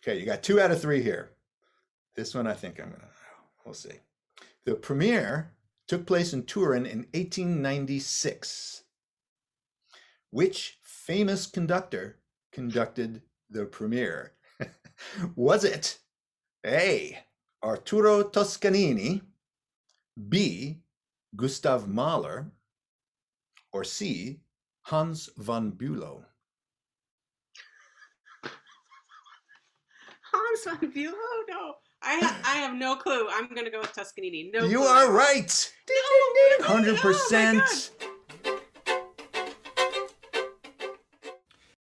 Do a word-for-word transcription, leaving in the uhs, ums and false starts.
Okay, you got two out of three here. This one I think I'm gonna know. We'll see. The premiere took place in Turin in eighteen ninety-six. Which famous conductor conducted the premiere? Was it A. Arturo Toscanini, B. Gustav Mahler, or C. Hans von Bülow? Hans von Bülow? No. I, ha I have no clue. I'm going to go with Toscanini. No you clue. are right. Ding, ding, ding. one hundred percent. Oh